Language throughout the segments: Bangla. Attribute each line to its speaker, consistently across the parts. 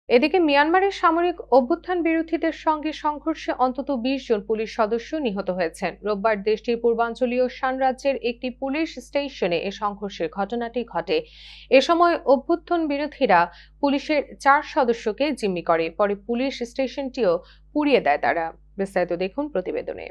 Speaker 1: এদিকে মিয়ানমারের সামরিক অভ্যুত্থান বিরোধীদের সঙ্গে সংঘর্ষে অন্তত ২০ জন পুলিশ সদস্য নিহত হয়েছেন। রোববার দেশটির পূর্বাঞ্চলীয় শান রাজ্যের একটি পুলিশ স্টেশনে এ সংঘর্ষের ঘটনাটি ঘটে। এ সময় অভ্যুত্থান বিরোধীরা পুলিশের ৪ সদস্যকে জিম্মি করে। পরে পুলিশ স্টেশনটিও পুড়িয়ে দেয় তারা। বিস্তারিত দেখুন প্রতিবেদনে।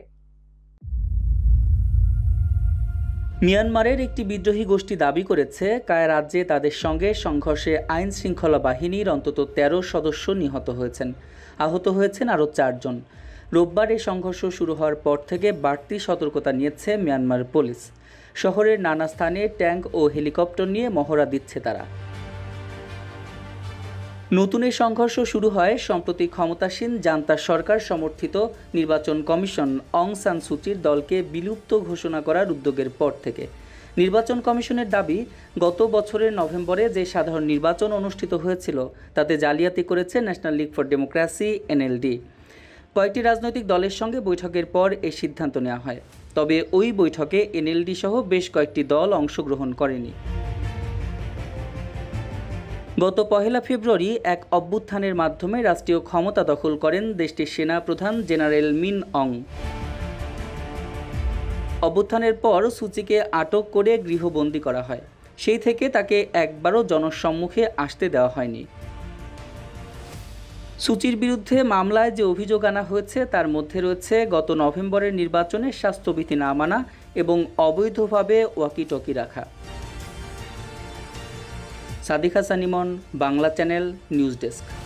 Speaker 2: মিয়ানমারের একটি বিদ্রোহী গোষ্ঠী দাবি করেছে, কায়া রাজ্যে তাদের সঙ্গে সংঘর্ষে আইন শৃঙ্খলা বাহিনীর অন্তত ১৩ সদস্য নিহত হয়েছেন। আহত হয়েছেন আরও ৪ জন। রোববার এই সংঘর্ষ শুরু হওয়ার পর থেকে বাড়তি সতর্কতা নিয়েছে মিয়ানমার পুলিশ। শহরের নানা স্থানে ট্যাঙ্ক ও হেলিকপ্টার নিয়ে মহড়া দিচ্ছে তারা। নতুন এই সংঘর্ষ শুরু হয় সম্প্রতি ক্ষমতাসীন জান্তা সরকার সমর্থিত নির্বাচন কমিশন অং সান সুচির দলকে বিলুপ্ত ঘোষণা করার উদ্যোগের পর থেকে। নির্বাচন কমিশনের দাবি, গত বছরের নভেম্বরে যে সাধারণ নির্বাচন অনুষ্ঠিত হয়েছিল তাতে জালিয়াতি করেছে national league for democracy NLD. কয়েকটি রাজনৈতিক দলের সঙ্গে বৈঠকের পর এই সিদ্ধান্ত নেওয়া হয়। তবে ওই বৈঠকে এনএলডি সহ বেশ কয়েকটি দল অংশগ্রহণ করেনি। গত ১ ফেব্রুয়ারি এক অভ্যুত্থানের মাধ্যমে রাষ্ট্রীয় ক্ষমতা দখল করেন দেশটির সেনা প্রধান জেনারেল মিন অং। অভ্যুত্থানের পর সুচিকে আটক করে গৃহবন্দী করা হয়। সেই থেকে তাকে একবারও জনসম্মুখে আসতে দেওয়া হয়নি। সুচির বিরুদ্ধে মামলায় যে অভিযোগ আনা হয়েছে তার মধ্যে রয়েছে গত নভেম্বরের নির্বাচনে স্বাস্থ্যবিধি না মানা এবং অবৈধভাবে ওয়াকিটকি রাখা। Sadiq Hasan Emon, Bangla channel, news desk.